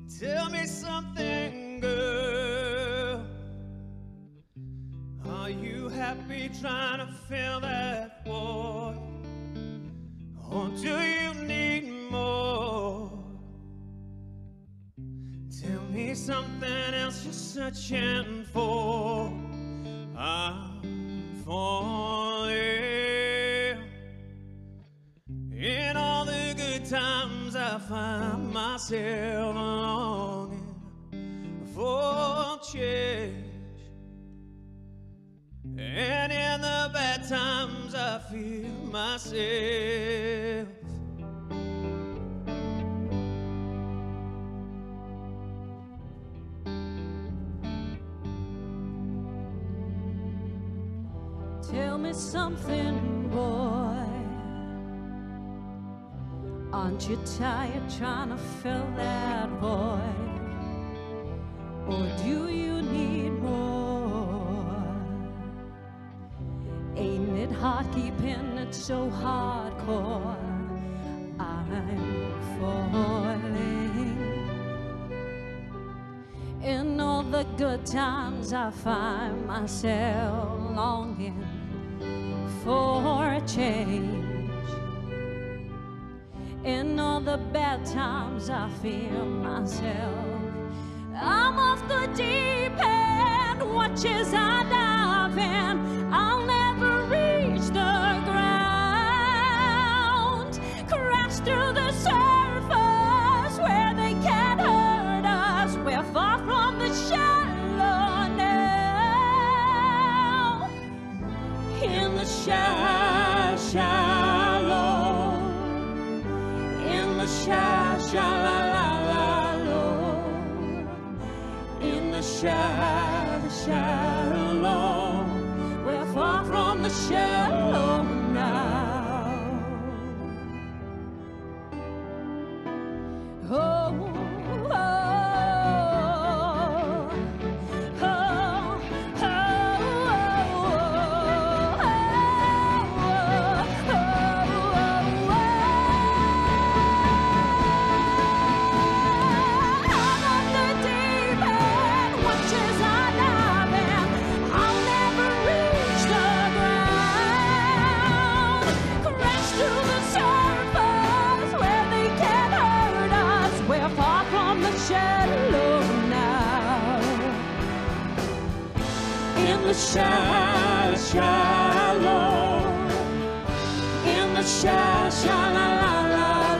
Tell me something, girl. Are you happy trying to fill that void? Or do you need more? Tell me something else you're searching for. I'm falling. In all the good times I find myself longing for change, and in the bad times I feel myself. Tell me something, boy. Aren't you tired trying to fill that void? Or do you need more? Ain't it hard keeping it so hardcore? I'm falling. In all the good times I find myself longing for a change. In all the bad times I feel myself. I'm off the deep end, watches I dive in. I'll never reach the ground. Crash through the surface where they can't hurt us. We're far from the shallow now. In the shallow. In the shallow, in the shallow, we're far from the shallow now. Oh, oh, oh, oh, shallow now. In the shallow, in the shallow.